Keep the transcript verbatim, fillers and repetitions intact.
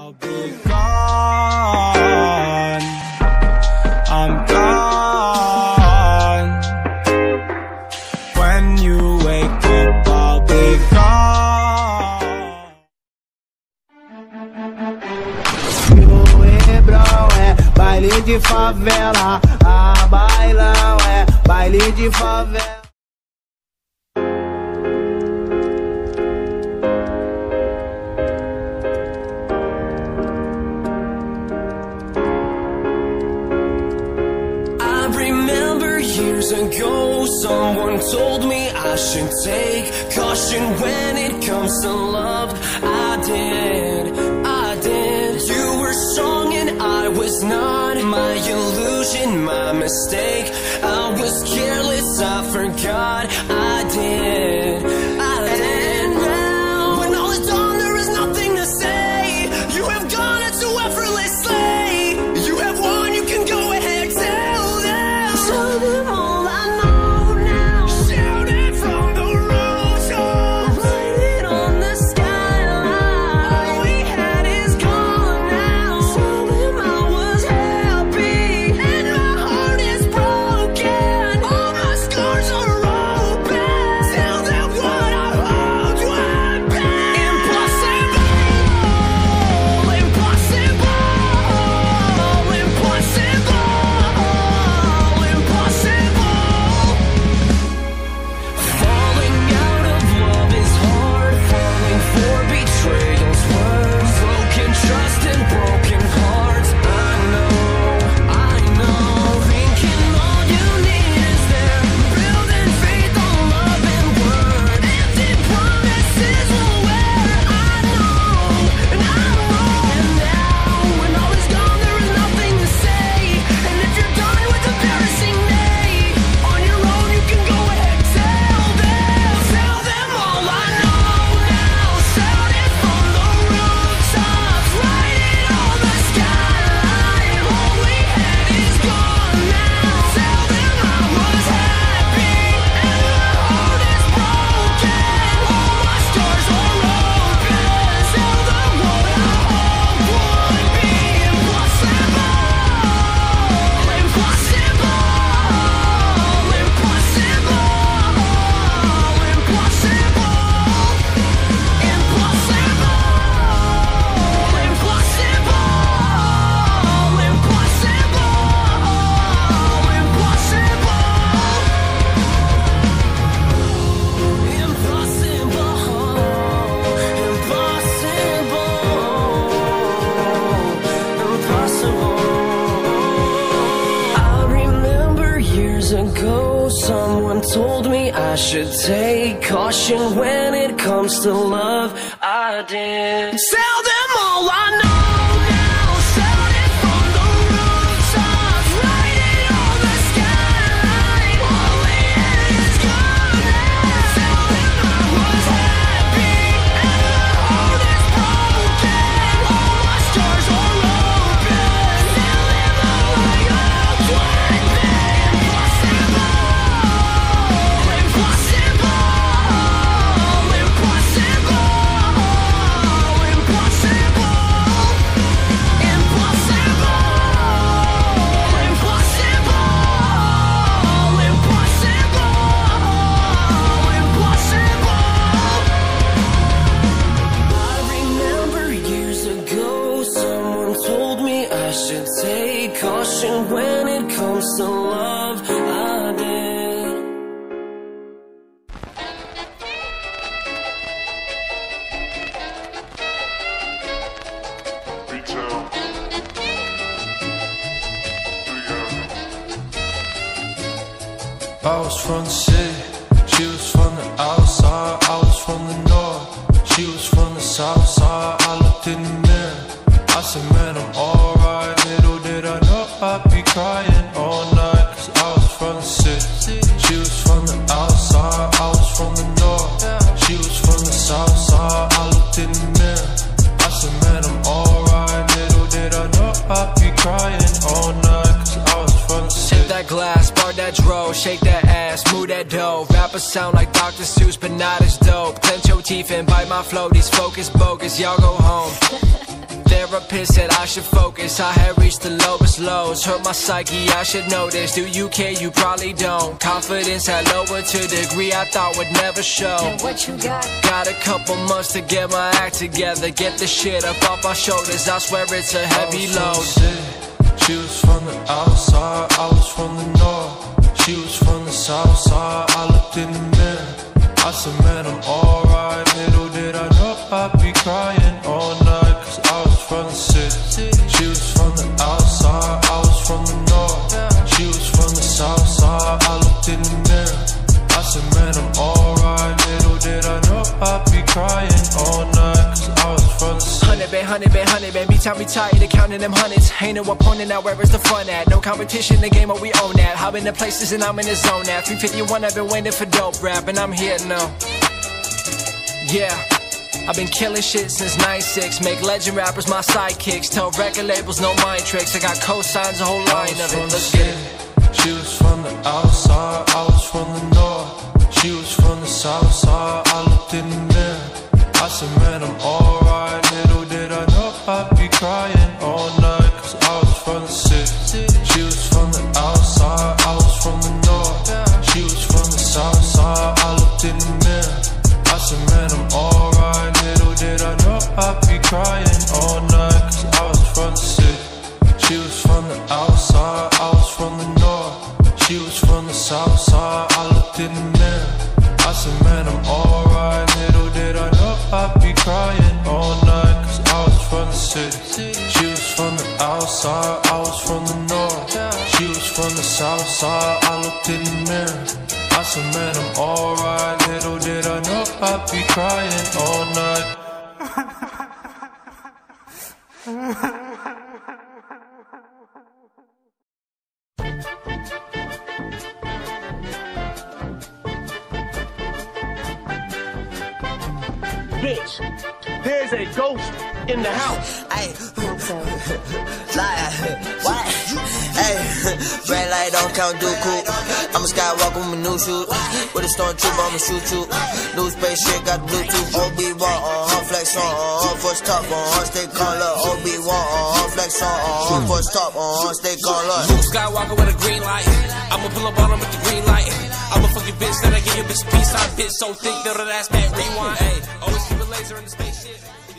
I'll be gone. I'm gone. When you wake up, I'll be gone. O Hebrão é baile de favela, a bailão é baile de favela. Years ago, someone told me I should take caution when it comes to love. I did, I did. You were strong and I was not. My illusion, my mistake. I was careless, I forgot. I did, I did. Now, when all is done, there is nothing to say. You have gone into effortlessly. You have won, you can go ahead, tell them. Tell them all. Someone told me I should take caution when it comes to love. I did. Tell them all I know. Caution when it comes to love. I did. Retail. I was from the city, she was from the outside. I was from the north, she was from the south side. I looked in the mirror, I said, man, I'm alright. Little did I know I'd be crying all night. Cause I was from the city, she was from the outside. I was from the north, she was from the south side. I looked in the mirror, I said, man, I'm alright. Little did I know I'd be crying all night. Cause I was from the city. Hit that glass, bar that dro, shake that ass, move that dough. Rappers sound like Doctor Seuss, but not as dope. Clench your teeth and bite my flow, these focus bogus, y'all go home. therapist said I should focus. I had reached the lowest lows, hurt my psyche, I should know this. Do you care? You probably don't. Confidence had lowered to a degree I thought would never show. And what you got? Got a couple months to get my act together, get the shit up off my shoulders. I swear it's a heavy load. She was from the outside, I was from the north. She was from the south side, I looked in the mirror. I said, man, I'm alright. Little did I know I'd be crying all night, cause I was from the city. She was from the outside, I was from the north. She was from the south side, I looked in the mirror. I said, man, I'm alright. Little did I know I'd be crying all night, cause I was from the city. Hundred band, hundred band, hundred band. Beat time we tired of counting them hundreds. Ain't no opponent now, where is the fun at? No competition, the game, but we own that. I've been to places and I'm in the zone at three fifty-one, I've been waiting for dope rap, and I'm here now. Yeah, I've been killing shit since ninety-six. Make legend rappers my sidekicks. Tell record labels no mind tricks. I got cosigns, a whole line of it. Let's get it. She was from the outside, I was from the north. She was from the south side, I looked in the mirror. I said, man, I'm alright. Little did I know I'd be crying all night, cause I was from the city. She was from the outside, I was from the north. She was from the south side, I looked in the mirror. I said, man, I'm alright. Little did I know I'd be crying all night, cause I was from the city. She was from the outside, I was from the north. She was from the south side, I looked in the mirror. I said, man, I'm alright. Little did I know I'd be crying all night, cause I was from the city. She was from the outside, I was from the north. She was from the south side, I looked in the mirror. I said, man, I'm alright. Little did I know I'd be crying all night. Bitch, there's a ghost in the house. Ay, like, what? Hey, red light don't count Dooku. I'm a skywalker with my new shoes. With a stormtrooper, I'ma shoot you. New spaceship, got Bluetooth. Obi-Wan, uh-huh, flex on, uh-huh, first top, uh-huh, stay calm, look. Obi-Wan, uh-huh, flex on, uh-huh, first top, uh-huh, stay calm, look. Luke Skywalker with a green light. I'ma pull up on him with the green light. I'ma fuck your bitch, then I give your bitch a piece. I'm bitch so thick, that'll ass man rewind. Ay, always keep a laser in the spaceship.